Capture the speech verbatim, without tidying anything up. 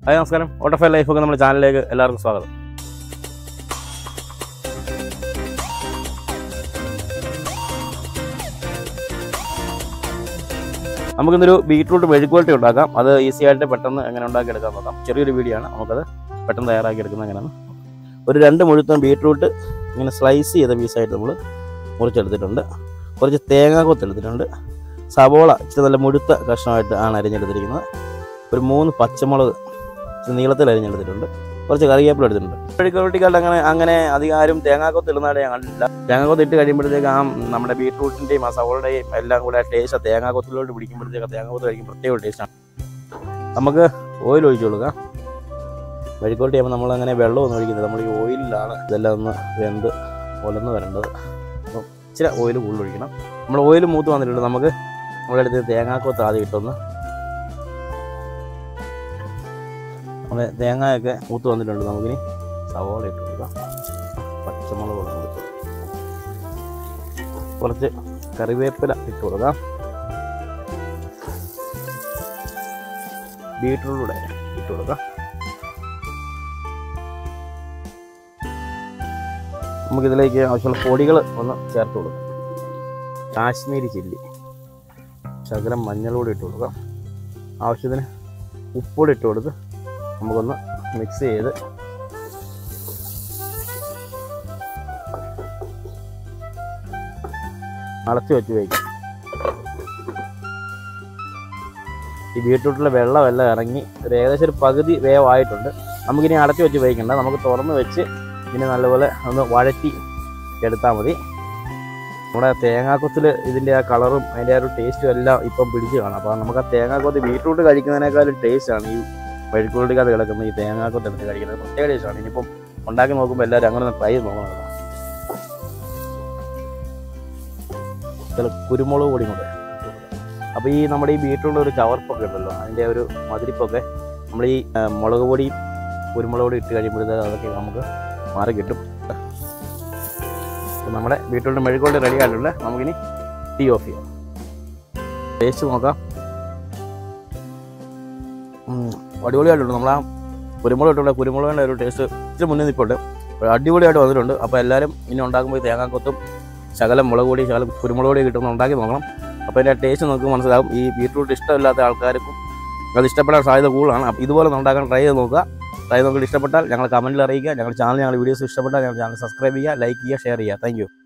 Hi നമസ്കാരം. ഓട്ടോഫൈൽ ലൈഫൊക്കെ നമ്മുടെ ചാനലിലേക്ക് എല്ലാവർക്കും സ്വാഗതം. നമുക്കിന്നൊരു ബീറ്റ്റൂട്ട് മെഴുക്കുവരട്ടി ഉണ്ടാക്കാം. അത് ഈസി ആയിട്ട് പെട്ടെന്ന് എങ്ങനെ ഉണ്ടാക്കിയെടുക്കാൻ നോക്കാം. ചെറിയൊരു വീഡിയോ ആണ്, നമുക്കത് പെട്ടെന്ന് തയ്യാറാക്കി എടുക്കുന്നത് എങ്ങനെയാണ്. ഒരു രണ്ട് മുഴുത്ത ബീറ്റ്റൂട്ട് ഇങ്ങനെ സ്ലൈസ് ചെയ്ത പീസായിട്ട് നമ്മൾ മുറിച്ചെടുത്തിട്ടുണ്ട്. കുറച്ച് തേങ്ങാക്കൊത്തെടുത്തിട്ടുണ്ട്. സവോള ഇച്ചിരി നല്ല മുഴുത്ത കഷ്ണമായിട്ട് ആണ് അരിഞ്ഞെടുത്തിരിക്കുന്നത്. ഒരു മൂന്ന് പച്ചമുളക് നീളത്തിൽ അരിഞ്ഞെടുത്തിട്ടുണ്ട്. കുറച്ച് കറിവേപ്പില എടുത്തിട്ടുണ്ട്. മെഴുക്കുവരട്ടിക്കാളുടെ അങ്ങനെ അങ്ങനെ അധികം ആരും തേങ്ങാക്കൊത്ത് ഇടുന്നതായിട്ട് ഞാൻ കണ്ടില്ല. തേങ്ങാക്കൊത്ത് ഇട്ട് കഴിയുമ്പോഴത്തേക്ക് ആ നമ്മുടെ ബീറ്റ്റൂട്ടിൻ്റെയും ആ സവോളയുടെയും എല്ലാം കൂടെ ടേസ്റ്റ് തേങ്ങാക്കൊത്തിലോട്ട് പിടിക്കുമ്പോഴത്തേക്ക് തേങ്ങാക്കൊത്ത് കഴിക്കും പ്രത്യേക ടേസ്റ്റാണ്. നമുക്ക് ഓയിൽ ഒഴിച്ചു കൊടുക്കാം. മെഴുക്കുവരട്ടി ചെയ്യുമ്പോൾ നമ്മളങ്ങനെ വെള്ളമൊന്നും ഒഴിക്കുന്നത് നമ്മൾ ഈ ഓയിലിലാണ് ഇതെല്ലാം ഒന്ന് വെന്ത് ഒലന്ന് വരേണ്ടത്. അപ്പം ഇച്ചിരി ഓയിൽ കൂടുതൽ ഒഴിക്കണം. നമ്മൾ ഓയിൽ മൂത്ത് വന്നിട്ടുണ്ട്. നമുക്ക് നമ്മുടെ അടുത്ത് തേങ്ങാക്കൊത്ത് ആദ്യം ഇട്ടൊന്ന് നമ്മുടെ തേങ്ങയൊക്കെ മൂത്ത് വന്നിട്ടുണ്ട്. നമുക്കിനി സവോള ഇട്ട് കൊടുക്കാം. പച്ചമുളക് കൊടുക്കാം. കുറച്ച് കറിവേപ്പില ഇട്ട് കൊടുക്കാം. ബീറ്റ്റൂട്ടൂടെ ഇട്ട് കൊടുക്കാം. നമുക്കിതിലേക്ക് ആവശ്യമുള്ള പൊടികൾ ഒന്ന് ചേർത്ത് കൊടുക്കാം. കാശ്മീരി ചില്ലി, ശകലം മഞ്ഞൾപ്പൊടി ഇട്ട് കൊടുക്കാം. ആവശ്യത്തിന് ഉപ്പൊടി ഇട്ട് കൊടുത്ത് നമുക്കൊന്ന് മിക്സ് ചെയ്ത് അടച്ചു വെച്ച് വയ്ക്കാം. ഈ ബീറ്റ്റൂട്ടിലെ വെള്ളമെല്ലാം ഇറങ്ങി ഒരു ഏകദേശം ഒരു പകുതി വേവായിട്ടുണ്ട്. നമുക്കിനി അടച്ചു വെച്ച് വയ്ക്കണ്ട. നമുക്ക് തുറന്ന് വെച്ച് ഇനി നല്ലപോലെ ഒന്ന് വഴറ്റി എടുത്താൽ മതി. നമ്മുടെ തേങ്ങാക്കൊത്തിൽ ഇതിൻ്റെ ആ കളറും അതിൻ്റെ ആ ഒരു ടേസ്റ്റും എല്ലാം ഇപ്പം പിടിച്ച് കാണാം. അപ്പോൾ നമുക്ക് ആ തേങ്ങാക്കൊത്ത് ബീറ്റ്റൂട്ട് കഴിക്കുന്നതിനേക്കാളും ടേസ്റ്റാണ് ഈ മെഴുക്കുവരട്ടിക്കകത്ത് കിടക്കുന്ന ഈ തേങ്ങാക്കൊത്ത് എടുത്ത് കഴിക്കുന്നത്. പ്രത്യേക ടേസ്റ്റാണ്. ഇനിയിപ്പം ഉണ്ടാക്കി നോക്കുമ്പോൾ എല്ലാവരും അങ്ങനെ ഒന്ന് ട്രൈ ചെയ്ത് നോക്കണം. ചില കുരുമുളക് പൊടി കൂടെ. അപ്പോൾ ഈ നമ്മുടെ ഈ ബീറ്റ്റൂട്ടിൻ്റെ ഒരു ചവർപ്പൊക്കെ ഉണ്ടല്ലോ, അതിൻ്റെ ഒരു മധുരിപ്പൊക്കെ നമ്മൾ ഈ മുളക് പൊടിയും കുരുമുളക് പൊടി ഇട്ട് കഴിയുമ്പോഴത്തേക്ക് അതൊക്കെ നമുക്ക് മാറി കിട്ടും. അപ്പോൾ നമ്മുടെ ബീറ്റ്റൂട്ടിൻ്റെ മെഴുക്കുവരട്ടി റെഡി ആയിട്ടുള്ള നമുക്കിനി ടീ ഓഫ് ചെയ്യാം. ടേസ്റ്റ് നോക്കാം. അടിപൊളിയായിട്ടുണ്ട്. നമ്മൾ ആ കുരുമുളക് ഇട്ടുള്ള കുരുമുളകിൻ്റെ ഒരു ടേസ്റ്റ് ഇച്ചിരി മുന്നേ നിൽപ്പുണ്ട്. അടിപൊളിയായിട്ട് വന്നിട്ടുണ്ട്. അപ്പോൾ എല്ലാവരും ഇനി ഉണ്ടാക്കുമ്പോൾ തേങ്ങാക്കൊത്തും ശകലം മുളക് പൊടി ശകലം കുരുമുളക് പൊടി കിട്ടുന്ന ഉണ്ടാക്കി നോക്കണം. അപ്പോൾ അതിൻ്റെ ടേസ്റ്റ് നമുക്ക് മനസ്സിലാകും. ഈ ബീറ്റ്റൂട്ട് ഇഷ്ടമില്ലാത്ത ആൾക്കാർക്കും അത് ഇഷ്ടപ്പെടാൻ സാധ്യത കൂടുതലാണ്. അപ്പോൾ ഇതുപോലെ ഉണ്ടാക്കാൻ ട്രൈ ചെയ്ത് നോക്കുക. ട്രൈ നോക്കിയിട്ട് ഇഷ്ടപ്പെട്ടാൽ ഞങ്ങൾ കമൻറ്റിൽ അറിയിക്കുക. ഞങ്ങളുടെ ചാനൽ ഞങ്ങളുടെ വീഡിയോസ് ഇഷ്ടപ്പെട്ടാൽ ഞങ്ങളുടെ ചാനൽ സബ്സ്ക്രൈബ് ചെയ്യുക, ലൈക്ക് ചെയ്യുക, ഷെയർ ചെയ്യുക. Thank U.